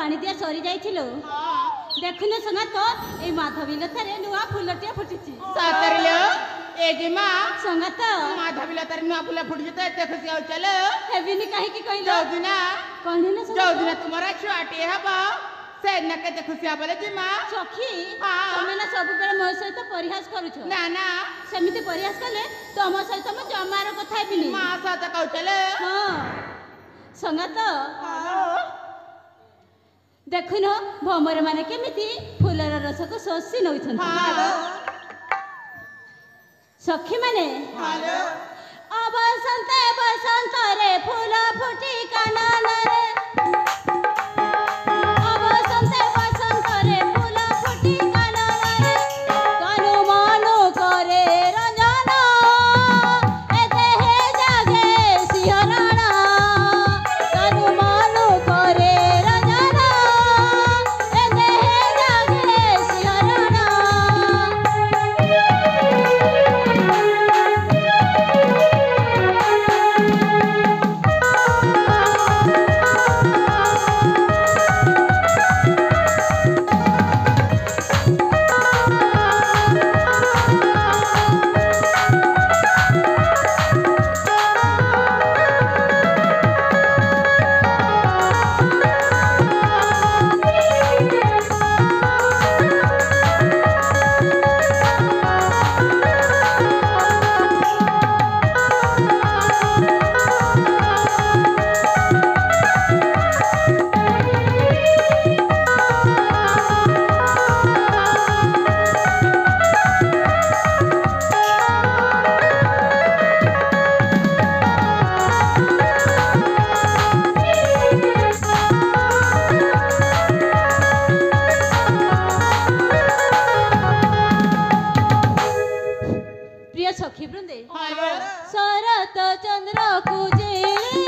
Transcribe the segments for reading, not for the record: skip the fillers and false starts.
पानी दिया सरी जाइथिलो देखुनो संगात ए माधवीलतारे नुआ फुलटिया फुटिची सातरिलो ए जिमा संगात माधवीलतारे नुआ फुल फुटिची तो एते खुशी हो चलो हेबिनी काहे की कहिलो जोदिना कोन हेना संगात जोदिना तुम्हारा छुआटी हबो से न केते खुशी आबले जिमा सखी तमे ना सब बेले मोर सहित परिहास करूछो ना ना सेमिति परिहास कले तम सहित म जमार कथा हेबिनी मा साथ कहू चलो हां संगात देखुन भमर माने केमिति फुलर रस को सोसी नउछन सखी माने बसंत बसंत रे फूल फुटी कानन रे बसंत बसंत रे फूल फुटी कानन रे कानु मानु करे रंजना ए देहे जागे सिहरण कानु मानु करे रंजना ए देहे जागे सिहरण सखी वृंदे शरत चंद्र कुजे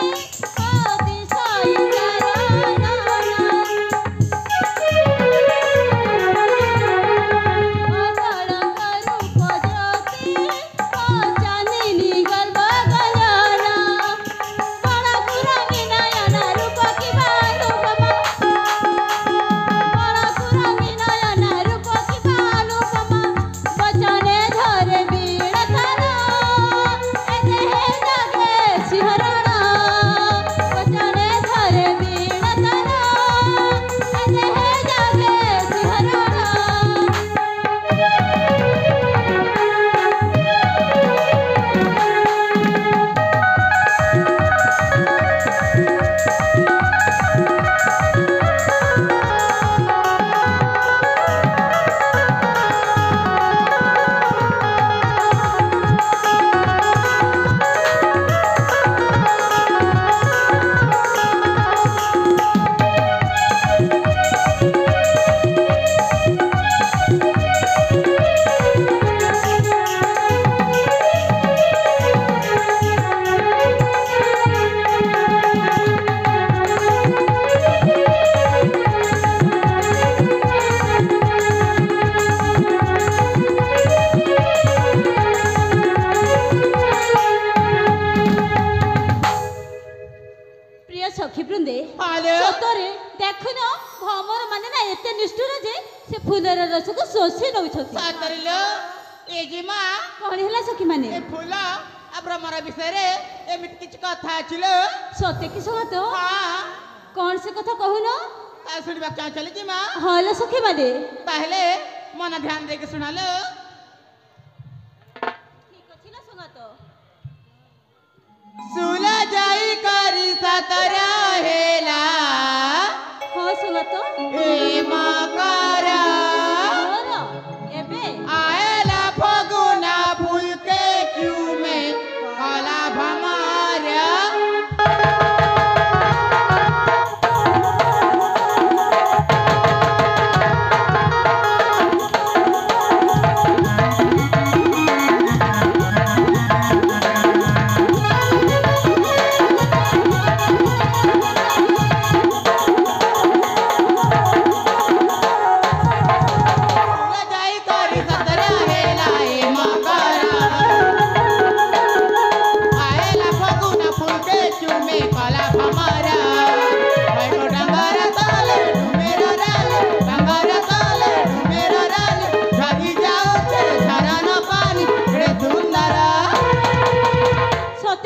सखी वृंदे सतरे देखुन भमर माने ना एते निष्ठुर जे से फूलर रस को सोसी नउछथि सातरिलो ए जिमा कोन हैला सखी माने ए फूल आ भ्रमर विषय रे एमित किछ कथा छिलो सत्य की सगत हां कोन से कथा कहूनो आ सुनिबा क्या चले जिमा हां सखी माने पहले मन ध्यान दे के सुनालो ठीक अछि ना सगत सुला जाई करी सतरा हेला हां सगत ए मकरा एबे आएला फगुना फूल के क्यों में काला भमारा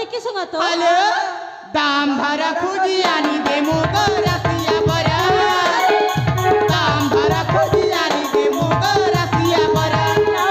कि सुंगा तो हेलो दाम भरा खुजी आनी दे मुगो रसिया बरा दाम भरा खुजी आनी दे मुगो रसिया बरा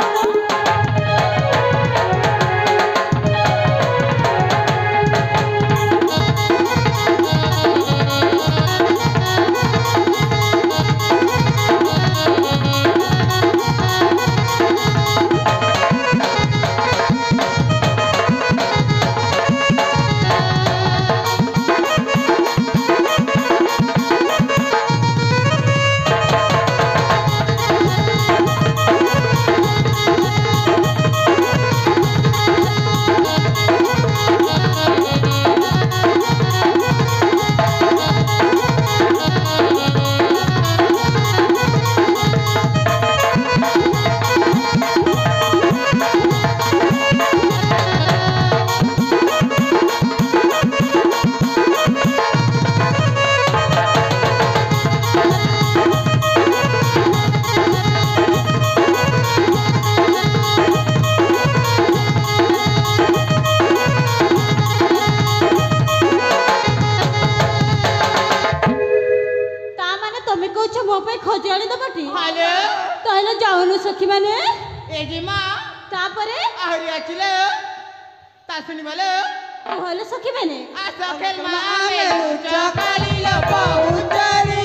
ଖୋଜାଳି ଦବାଟି हेलो ତାହେଲେ ଯାଉନୁ ସଖୀ ମାନେ ए जी मां ତାପରେ आहरी आचिले ता सुनी बोले କହିଲେ ସଖୀ ମାନେ आसा खेल मा आमेलु चकाली लो पाउंजरी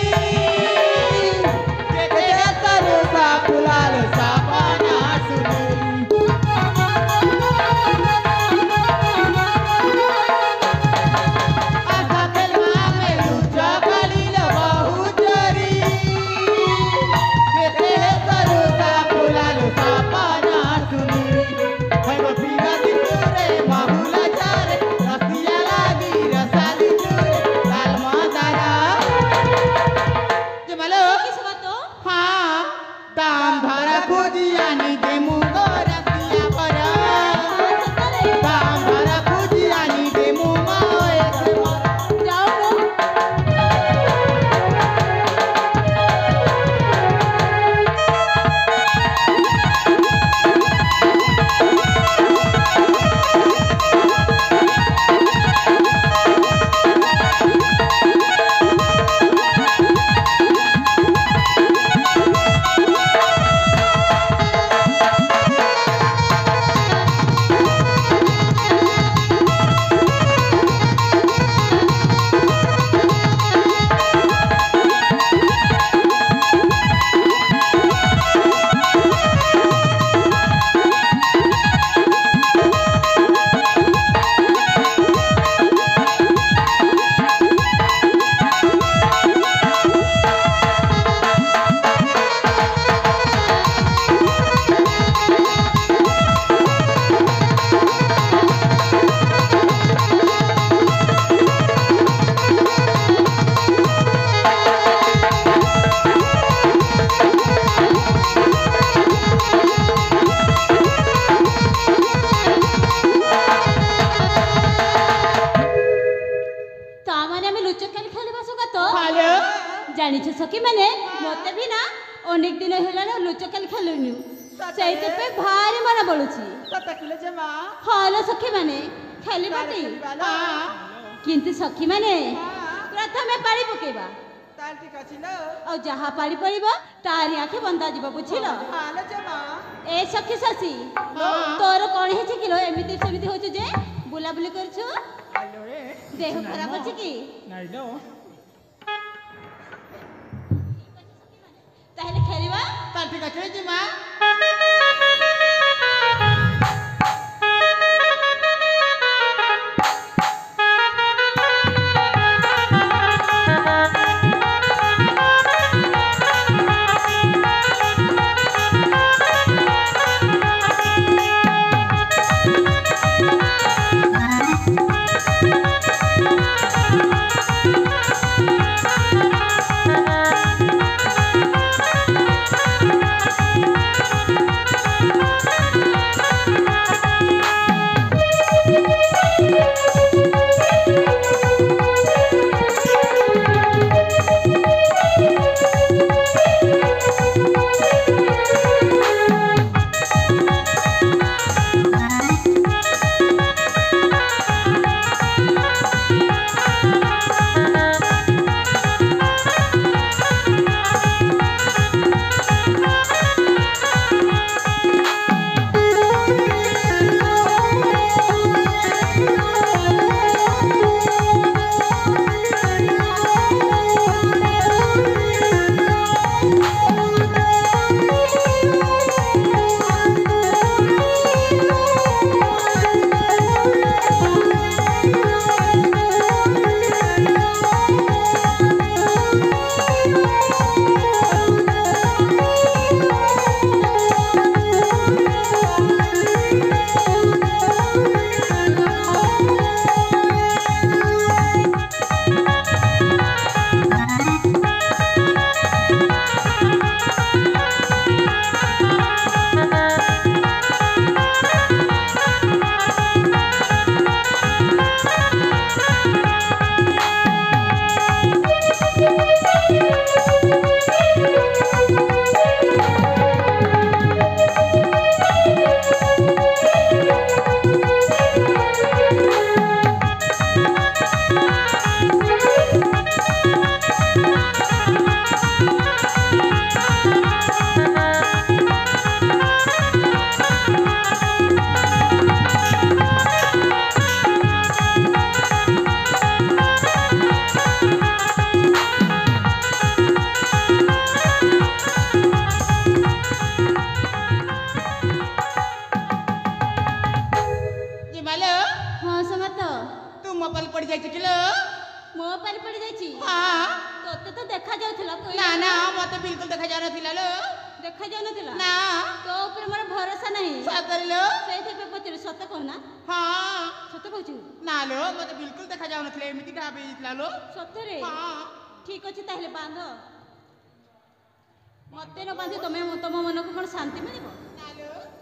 जेते तरू सा फुलाल सापाना सुनी आसा खेल मा आमेलु चकाली लो पाउंजरी जेते तरू सा फुलाल सापाना सुनी है पीरा दिपुरे बाहुला चारे रसिया लागी रसाली चूरे लाल मादारा जमालो କି ସୁବା ତ हाँ दाम भरा खुजियानी दे मुगो रसिया बरा ସତରେ दाम भरा खुजियानी दे मुगो एक बरा ଯାଉନୁ ତାମାନେ ଆମେ ଲୁଚକାଳି ଖେଳିବା ସୁଗା ତ हेलो ଜାଣିଛ ସଖୀ ମାନେ ମତେ ବି ନା ଅନେକ ଦିନ ହେଲାଣି ଲୁଚକାଳି ଖେଳୁନି ସେଇଥିପାଇଁ ଭାରି ମନ ବଳୁଛି सता किलो जमा ହଲ ସଖୀ ମାନେ ଖେଳିବାଟି हाँ କିନ୍ତୁ ସଖୀ ମାନେ ପ୍ରଥମେ ପାଳି ପକେଇବା ताल ठीक अछि लो ଆଉ ଯାହା ପାଳି ପଡ଼ିବ ତାରି ଆଖି ବନ୍ଦା ଯିବ ବୁଝିଲ हालो जमा ଏ ସଖୀ ଶଶୀ ହଁ। ତୋର କଣ ହେଇଛି କିଲୋ ଏମିତି ସେମିତି ହଉଛୁ ଯେ ବୁଲାବୁଲି କରୁଛୁ हेलो रे ଦେହ ଖରାପ ଅଛି କି नाही लो ତାହେଲେ ଖେଳିବା ताल ठीक अछि जमा ପାରି ପଡି ଯାଇଛି हाँ ତୋତେ ତ ଦେଖା ଯାଉଥିଲା ना ना मत बिल्कुल देखा जा नथिला लो ଦେଖା ଯାଉନଥିଲା ना ତୋ ଉପରେ ମୋର ଭରସା ନାହିଁ सतरी लो ସେଇଥିପାଇଁ ପଚାରୁ ସତ କହୁନା हाँ ସତ କହୁଛୁ ना लो मत बिल्कुल देखा जा नथिला एमिति ढाबे जितला लो ସତରେ हाँ ଠିକ ଅଛି ତାହେଲେ ବାନ୍ଧ ମତେ ନ ବାନ୍ଧି ତମ ମନକୁ କଣ ଶାନ୍ତି ମିଳିବ ना लो